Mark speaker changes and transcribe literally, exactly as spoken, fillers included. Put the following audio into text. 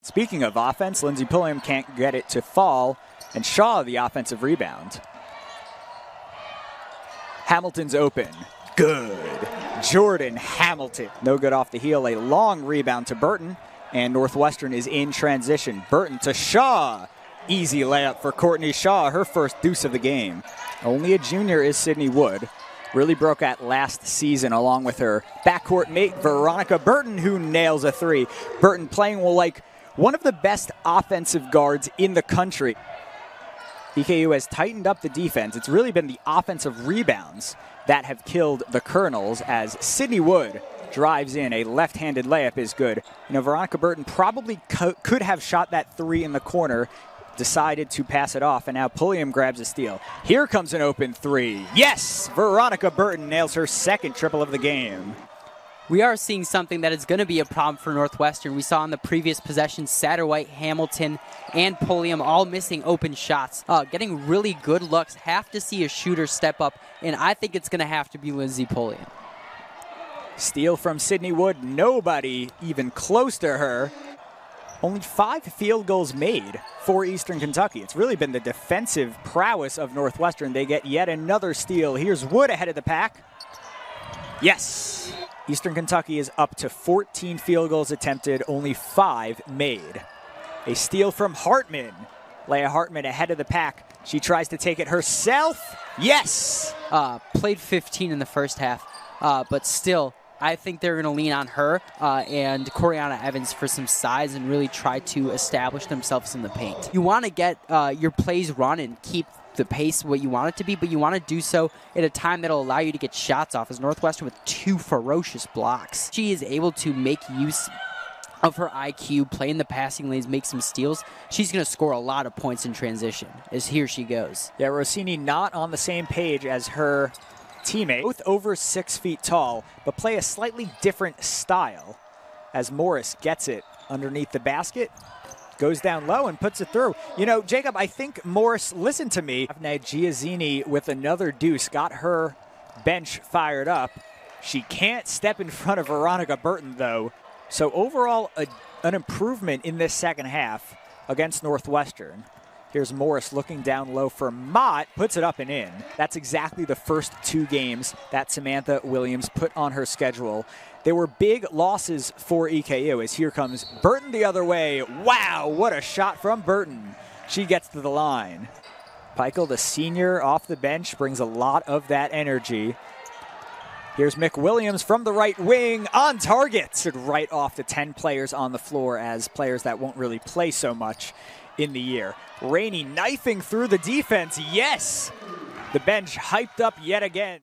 Speaker 1: Speaking of offense, Lindsey Pulliam can't get it to fall, and Shaw the offensive rebound. Hamilton's open. Good. Jordan Hamilton. No good off the heel. A long rebound to Burton, and Northwestern is in transition. Burton to Shaw. Easy layup for Courtney Shaw, her first deuce of the game. Only a junior is Sydney Wood. Really broke out last season along with her backcourt mate Veronica Burton, who nails a three. Burton playing well like one of the best offensive guards in the country. E K U has tightened up the defense. It's really been the offensive rebounds that have killed the Colonels as Sydney Wood drives in. A left-handed layup is good. You know, Veronica Burton probably co could have shot that three in the corner, decided to pass it off, and now Pulliam grabs a steal. Here comes an open three. Yes! Veronica Burton nails her second triple of the game.
Speaker 2: We are seeing something that is going to be a problem for Northwestern. We saw in the previous possession, Satterwhite, Hamilton, and Pulliam all missing open shots. Uh, getting really good looks. Have to see a shooter step up, and I think it's going to have to be Lindsey Pulliam.
Speaker 1: Steal from Sydney Wood. Nobody even close to her. Only five field goals made for Eastern Kentucky. It's really been the defensive prowess of Northwestern. They get yet another steal. Here's Wood ahead of the pack. Yes! Eastern Kentucky is up to fourteen field goals attempted, only five made. A steal from Hartman. Leah Hartman ahead of the pack. She tries to take it herself. Yes!
Speaker 2: Uh, played fifteen in the first half, uh, but still, I think they're going to lean on her uh, and Coriana Evans for some size and really try to establish themselves in the paint. You want to get uh, your plays run and keep the pace what you want it to be, but you want to do so at a time that'll allow you to get shots off, as Northwestern with two ferocious blocks. She is able to make use of her I Q, play in the passing lanes, make some steals. She's going to score a lot of points in transition, as here she goes.
Speaker 1: Yeah, Rossini not on the same page as her teammate, both over six feet tall, but play a slightly different style. As Morris gets it underneath the basket, goes down low and puts it through. You know, Jacob, I think Morris, listen to me. Giazzini with another deuce got her bench fired up. She can't step in front of Veronica Burton, though. So overall, a, an improvement in this second half against Northwestern. Here's Morris looking down low for Mott, puts it up and in. That's exactly the first two games that Samantha Williams put on her schedule. They were big losses for E K U as here comes Burton the other way. Wow, what a shot from Burton. She gets to the line. Peichel, the senior off the bench, brings a lot of that energy. Here's McWilliams from the right wing on target. Right off the ten players on the floor as players that won't really play so much in the year. Rainey knifing through the defense. Yes! The bench hyped up yet again.